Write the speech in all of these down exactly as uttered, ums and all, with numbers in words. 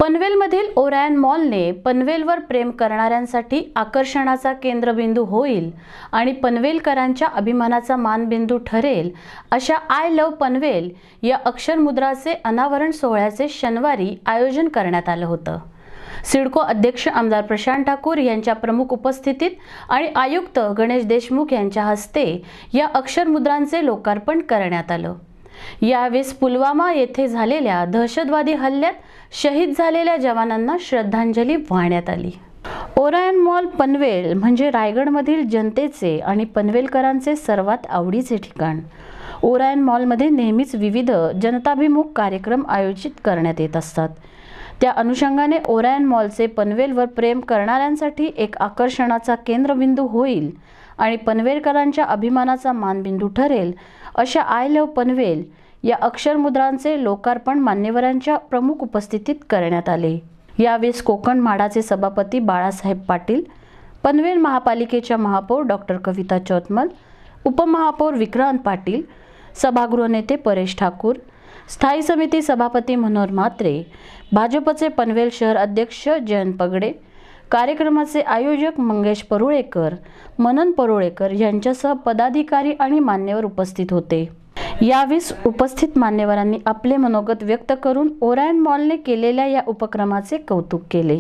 पनवेलमधील Orion मॉलने पनवेलवर प्रेम करणाऱ्यांसाठी आकर्षणाचा केंद्रबिंदू होईल आणि पनवेलकरांच्या अभिमानाचा मानबिंदू ठरेल अशा आय लव्ह पनवेल या अक्षरमुद्राचे अनावरण सोहळ्याचे शनिवारी आयोजन करण्यात आलं होतं। सिडको अध्यक्ष आमदार प्रशांत ठाकूर यांच्या प्रमुख उपस्थितीत आणि आयुक्त गणेश देशमुख यांच्या हस्ते या अक्षरमुद्रांचे लोकार्पण करण्यात आलं। यावेळी पुलवामा येथे झालेल्या दहशतवादी हल्ल्यात शहीद झालेल्या जवानांना श्रद्धांजली वाहण्यात आली। ओरायन मॉल पनवेल म्हणजे रायगडमधील जनतेचे आणि पनवेलकरांचे सर्वात आवडीचे ठिकाण। ओरायन मॉलमध्ये नेहमीच विविध जनताभिमुख कार्यक्रम आयोजित करण्यात येत असतात। त्या अनुषंगाने ओरायन मॉलचे पनवेलवर प्रेम करणाऱ्यांसाठी एक आकर्षणाचा केंद्रबिंदू होईल आणि पनवेलकरांच्या अभिमानाचा मानबिंदू ठरेल अशा आय लव्ह पनवेल या अक्षरमुद्रांचे लोकार्पण मान्यवरांच्या प्रमुख उपस्थितीत करण्यात आले। यावेळी कोकण म्हाडाचे सभापती बाळासाहेब पाटील, पनवेल महापालिकेच्या महापौर डॉक्टर कविता चौतमल, उपमहापौर विक्रांत पाटील, सभागृह नेते परेश ठाकूर, स्थायी समिती सभापती मनोहर म्हात्रे, भाजपचे पनवेल शहर अध्यक्ष जयंत पगडे, कार्यक्रमाचे आयोजक मंगेश परुळेकर, मनन परुळेकर यांच्यासह पदाधिकारी आणि मान्यवर उपस्थित होते। यावेळी उपस्थित मान्यवरांनी आपले मनोगत व्यक्त करून ओरायन मॉलने केलेल्या या उपक्रमाचे कौतुक केले।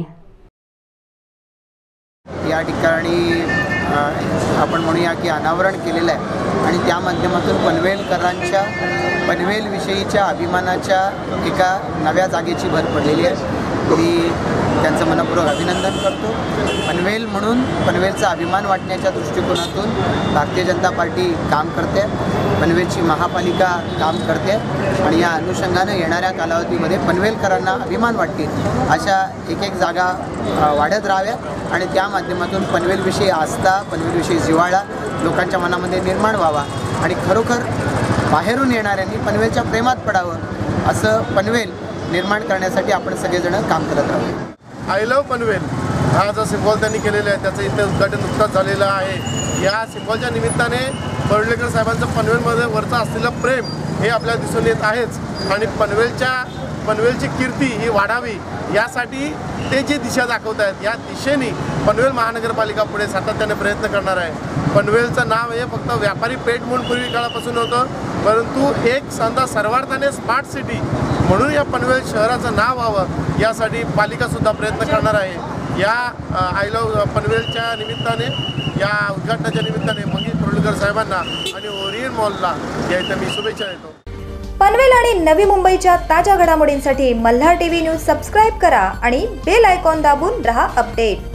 या ठिकाणी आपण म्हणूया की अनावरण केलेलं आहे आणि त्या माध्यमातून पनवेलकरांच्या पनवेल विषयीच्या अभिमानाच्या एका नव्या जागेची भर पडलेली आहे। मी त्यांचं मनपूर्वक अभिनंदन करतो। पनवेल म्हणून पनवेलचा अभिमान वाटण्याच्या दृष्टिकोनातून भारतीय जनता पार्टी काम करते, पनवेलची महापालिका काम करते आणि या अनुषंगाने येणाऱ्या कालावधीमध्ये पनवेलकरांना अभिमान वाटतील अशा एक एक जागा वाढत राहाव्यात आणि त्या माध्यमातून पनवेलविषयी आस्था, पनवेलविषयी जिव्हाळा लोकांच्या मनामध्ये निर्माण व्हावा आणि खरोखर बाहेरून येणाऱ्यांनी पनवेलच्या प्रेमात पडावं असं पनवेल निर्माण करण्यासाठी आपण सगळेजण काम करत राहू। आय लव्ह पनवेल हा जो सिम्बॉल त्यांनी केलेला आहे त्याचं इथे उद्घाटन नुकतंच झालेलं आहे। या सिम्बॉलच्या निमित्ताने परुळेकर साहेबांचं पनवेलमध्ये वरचं असलेलं प्रेम हे आपल्याला दिसून येत आहेच आणि पनवेलच्या पनवेलची कीर्ती ही वाढावी यासाठी ते जी दिशा दाखवत आहेत या दिशेने पनवेल महानगरपालिका पुढे सातत्याने प्रयत्न करणार आहे। पनवेलचं नाव हे फक्त व्यापारी पेठ म्हणून पूर्वी काळापासून होतं, परंतु एक समजा सर्वार्थाने स्मार्ट सिटी म्हणून या पनवेल शहराचं नाव व्हावं यासाठी पालिकासुद्धा प्रयत्न करणार आहे। या आय लव्ह पनवेलच्या निमित्ताने या उद्घाटनाच्या निमित्ताने मंगेश परुळेकर साहेबांना आणि ओरियन मॉलला या इथं मी शुभेच्छा देतो। पनवेल आणि नवी मुंबईच्या ताज्या घडामोडींसाठी मल्हार टीव्ही न्यूज सबस्क्राईब करा आणि बेल आयकॉन दाबून रहा अपडेट।